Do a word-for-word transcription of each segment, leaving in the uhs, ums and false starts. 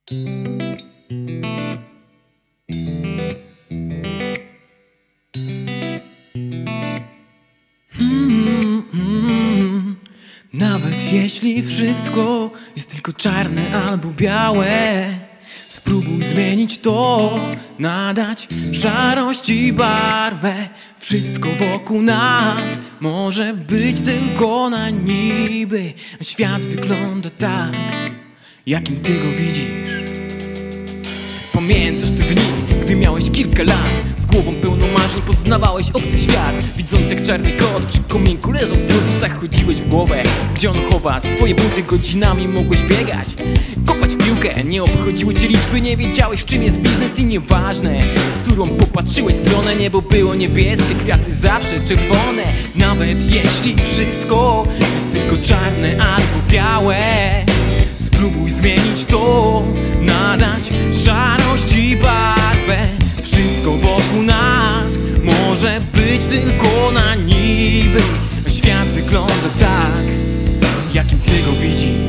Mm, mm, Nawet jeśli wszystko jest tylko czarne albo białe, spróbuj zmienić to, nadać szarości barwę. Wszystko wokół nas może być tylko na niby, a świat wygląda tak, jakim ty go widzisz. Pamiętasz te dni, gdy miałeś kilka lat, z głową pełną marzeń poznawałeś obcy świat. Widząc jak czarny kot przy kominku leżał strut, zachodziłeś w głowę, gdzie on chowa swoje buty. Godzinami mogłeś biegać, kopać piłkę, nie obchodziły cię liczby, nie wiedziałeś czym jest biznes i nieważne, w którą popatrzyłeś stronę. Niebo było niebieskie, kwiaty zawsze czerwone. Nawet jeśli wszystko jest tylko czarne albo białe, spróbuj zmienić to, nadać szarość i barwę. Wszystko wokół nas może być tylko na niby, a świat wygląda tak, jakim ty go widzisz.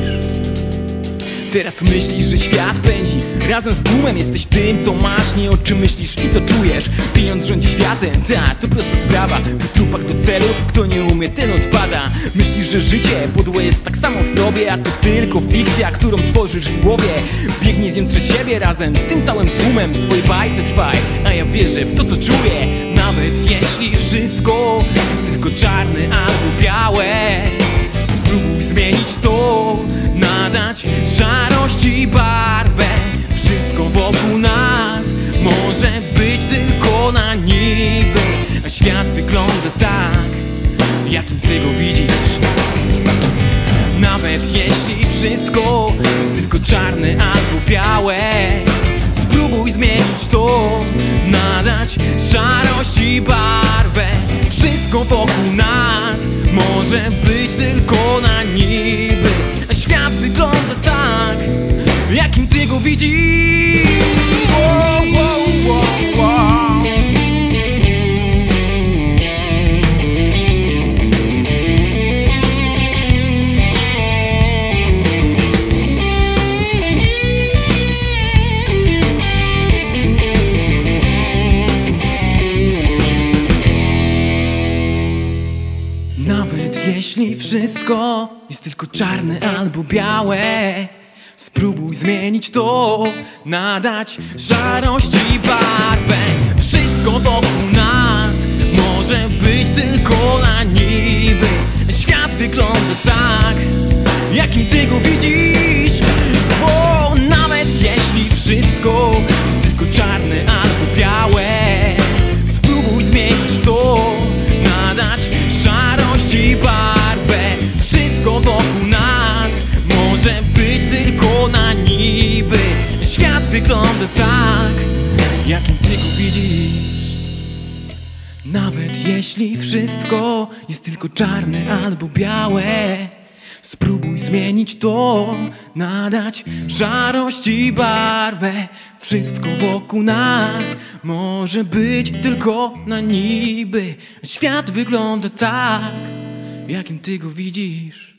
Teraz myślisz, że świat pędzi razem z tłumem. Jesteś tym, co masz, nie o czym myślisz i co czujesz. Pieniądz rządzi światem, tak, to prosta sprawa. W trupach do celu, kto nie umie, ten odpada. Myślisz, że życie podłe jest tak samo w sobie, a to tylko fikcja, którą tworzysz w głowie. Biegnij z nią przed siebie razem z tym całym tłumem. W swojej bajce trwaj, a ja wierzę w to, co czuję. Nawet jeśli wszystko jest tylko czarne albo białe, spróbuj zmienić to, nadać szarość i barwę. Wszystko wokół nas może być tylko na niby, a świat wygląda tak, jakim ty go widzisz. Nawet jeśli wszystko jest tylko czarne albo białe, spróbuj zmienić to, nadać szarość i barwę. Wszystko wokół nas może być tylko na niby, a świat wygląda tak, jakim ty go widzisz. Wow, wow, wow, wow. Nawet jeśli wszystko jest tylko czarne albo białe, spróbuj zmienić to, nadać szarość i barwę. Wszystko wokół nas może być tylko na niby, świat wygląda tak, jakim ty go widzisz. Bo nawet jeśli wszystko jest tylko czarne albo białe, spróbuj zmienić to, nadać szarość i barwę. Wszystko wokół nas może być tylko na niby, świat wygląda tak, jakim ty go widzisz. Nawet jeśli wszystko jest tylko czarne albo białe, spróbuj zmienić to, nadać szarość i barwę. Wszystko wokół nas może być tylko na niby, a świat wygląda tak, jakim ty go widzisz.